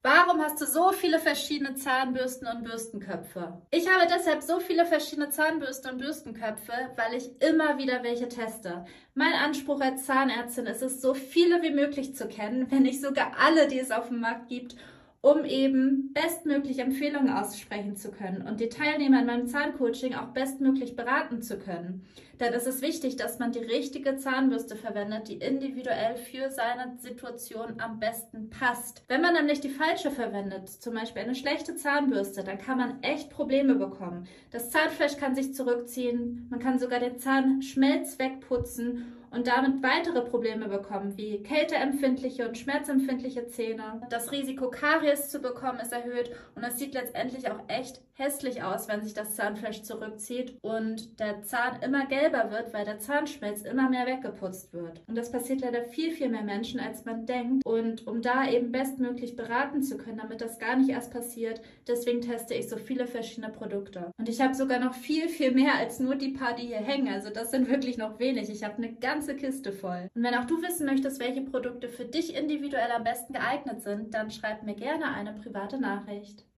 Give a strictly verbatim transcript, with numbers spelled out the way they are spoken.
Warum hast du so viele verschiedene Zahnbürsten und Bürstenköpfe? Ich habe deshalb so viele verschiedene Zahnbürsten und Bürstenköpfe, weil ich immer wieder welche teste. Mein Anspruch als Zahnärztin ist es, so viele wie möglich zu kennen, wenn nicht sogar alle, die es auf dem Markt gibt, um eben bestmöglich Empfehlungen aussprechen zu können und die Teilnehmer in meinem Zahncoaching auch bestmöglich beraten zu können. Denn es ist wichtig, dass man die richtige Zahnbürste verwendet, die individuell für seine Situation am besten passt. Wenn man nämlich die falsche verwendet, zum Beispiel eine schlechte Zahnbürste, dann kann man echt Probleme bekommen. Das Zahnfleisch kann sich zurückziehen, man kann sogar den Zahnschmelz wegputzen und damit weitere Probleme bekommen, wie kälteempfindliche und schmerzempfindliche Zähne. Das Risiko, Karies zu bekommen, ist erhöht und es sieht letztendlich auch echt hässlich aus, wenn sich das Zahnfleisch zurückzieht und der Zahn immer gelber wird, weil der Zahnschmelz immer mehr weggeputzt wird. Und das passiert leider viel, viel mehr Menschen, als man denkt. Und um da eben bestmöglich beraten zu können, damit das gar nicht erst passiert, deswegen teste ich so viele verschiedene Produkte. Und ich habe sogar noch viel, viel mehr als nur die paar, die hier hängen. Also das sind wirklich noch wenig. Ich habe eine ganze Kiste voll. Und wenn auch du wissen möchtest, welche Produkte für dich individuell am besten geeignet sind, dann schreib mir gerne eine private Nachricht.